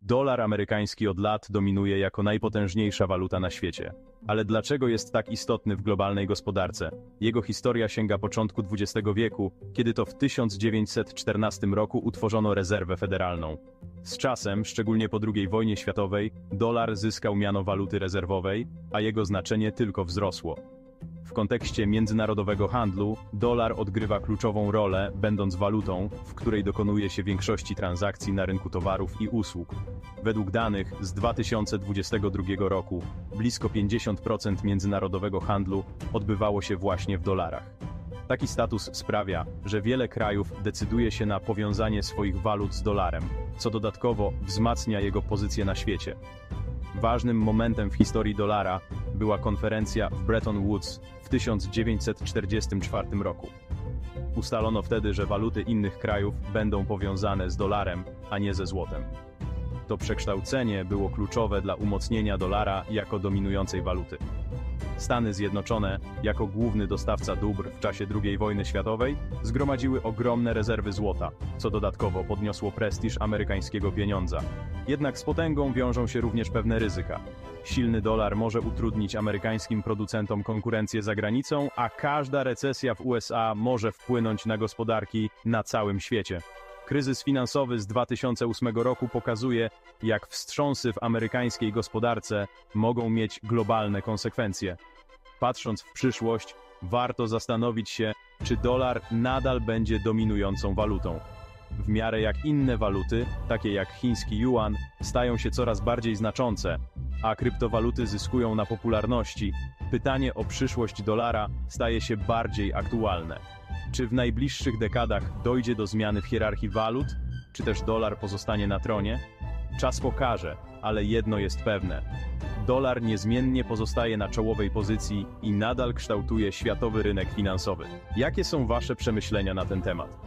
Dolar amerykański od lat dominuje jako najpotężniejsza waluta na świecie. Ale dlaczego jest tak istotny w globalnej gospodarce? Jego historia sięga początku XX wieku, kiedy to w 1914 roku utworzono rezerwę federalną. Z czasem, szczególnie po II wojnie światowej, dolar zyskał miano waluty rezerwowej, a jego znaczenie tylko wzrosło. W kontekście międzynarodowego handlu, dolar odgrywa kluczową rolę, będąc walutą, w której dokonuje się większości transakcji na rynku towarów i usług. Według danych z 2022 roku, blisko 50% międzynarodowego handlu odbywało się właśnie w dolarach. Taki status sprawia, że wiele krajów decyduje się na powiązanie swoich walut z dolarem, co dodatkowo wzmacnia jego pozycję na świecie. Ważnym momentem w historii dolara była konferencja w Bretton Woods w 1944 roku. Ustalono wtedy, że waluty innych krajów będą powiązane z dolarem, a nie ze złotem. To przekształcenie było kluczowe dla umocnienia dolara jako dominującej waluty. Stany Zjednoczone, jako główny dostawca dóbr w czasie II wojny światowej, zgromadziły ogromne rezerwy złota, co dodatkowo podniosło prestiż amerykańskiego pieniądza. Jednak z potęgą wiążą się również pewne ryzyka. Silny dolar może utrudnić amerykańskim producentom konkurencję za granicą, a każda recesja w USA może wpłynąć na gospodarki na całym świecie. Kryzys finansowy z 2008 roku pokazuje, jak wstrząsy w amerykańskiej gospodarce mogą mieć globalne konsekwencje. Patrząc w przyszłość, warto zastanowić się, czy dolar nadal będzie dominującą walutą. W miarę jak inne waluty, takie jak chiński juan, stają się coraz bardziej znaczące, a kryptowaluty zyskują na popularności, pytanie o przyszłość dolara staje się bardziej aktualne. Czy w najbliższych dekadach dojdzie do zmiany w hierarchii walut, czy też dolar pozostanie na tronie? Czas pokaże, ale jedno jest pewne. Dolar niezmiennie pozostaje na czołowej pozycji i nadal kształtuje światowy rynek finansowy. Jakie są Wasze przemyślenia na ten temat?